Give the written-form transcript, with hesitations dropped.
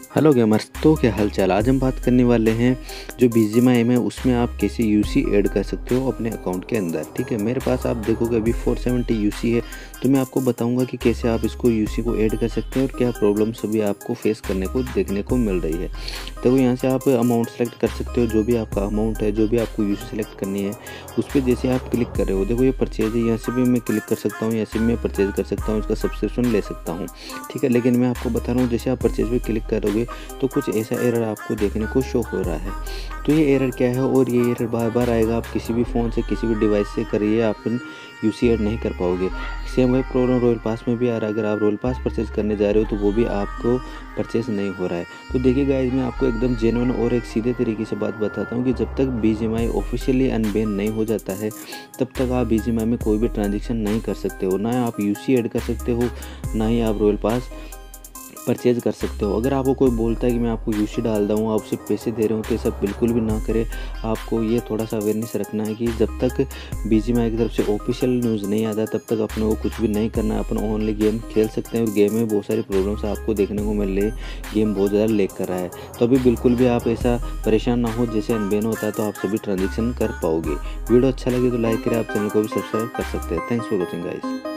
Hello gamers, तो क्या हाल चाल। आज हम बात करने वाले हैं जो BGMI है उसमें आप कैसे यूसी ऐड कर सकते हो अपने अकाउंट के अंदर। ठीक है, मेरे पास आप देखोगे अभी 470 यूसी है, तो मैं आपको बताऊंगा कि कैसे आप इसको यूसी को ऐड कर सकते हैं और क्या प्रॉब्लम्स अभी आपको फेस करने को देखने को मिल रही है। तो यहाँ से आप अमाउंट सेलेक्ट कर सकते हो, जो भी आपका अमाउंट है, जो भी आपको यूसी सेलेक्ट करनी है उस पर जैसे आप क्लिक कर रहे हो। देखो ये परचेज है, यहाँ से भी मैं क्लिक कर सकता हूँ, यहाँ से भी मैं परचेज कर सकता हूँ, इसका सब्सक्रिप्शन ले सकता हूँ। ठीक है, लेकिन मैं आपको बता रहा हूँ जैसे आप परचेज पे क्लिक करोगे तो कुछ ऐसा एरर आपको देखने को शो हो रहा है। तो ये एरर क्या है और ये एरर बार बार आएगा। आप किसी भी फ़ोन से किसी भी डिवाइस से करिए, आप यूसी ऐड नहीं कर पाओगे। सेम वही प्रॉब्लम रॉयल पास में भी आ रहा है। अगर आप रॉयल पास परचेज करने जा रहे हो तो वो भी आपको परचेज नहीं हो रहा है। तो देखिए गाइस, मैं आपको एकदम जेन्युइन और एक सीधे तरीके से बात बताता हूँ कि जब तक BGMI ऑफिशियली अनबैन नहीं हो जाता है तब तक आप BGMI में कोई भी ट्रांजेक्शन नहीं कर सकते हो। ना आप यूसी ऐड कर सकते हो, ना ही आप रॉयल पास परचेज कर सकते हो। अगर आपको कोई बोलता है कि मैं आपको यूसी डाल रहा हूँ, आप उसे पैसे दे रहे हो, तो ये सब बिल्कुल भी ना करें। आपको ये थोड़ा सा अवेयरनेस रखना है कि जब तक BGMI की तरफ से ऑफिशियल न्यूज़ नहीं आता तब तक अपने को कुछ भी नहीं करना है। अपन ओनली गेम खेल सकते हैं और गेम में बहुत सारी प्रॉब्लम्स आपको देखने को मिल रही है, गेम बहुत ज़्यादा लेग कर रहा है। तो अभी बिल्कुल भी आप ऐसा परेशान ना हो, जैसे अनबैन होता है तो आप सभी ट्रांजेक्शन कर पाओगे। वीडियो अच्छा लगे तो लाइक करें, आप चैनल को भी सब्सक्राइब कर सकते हैं। Thanks for watching guys.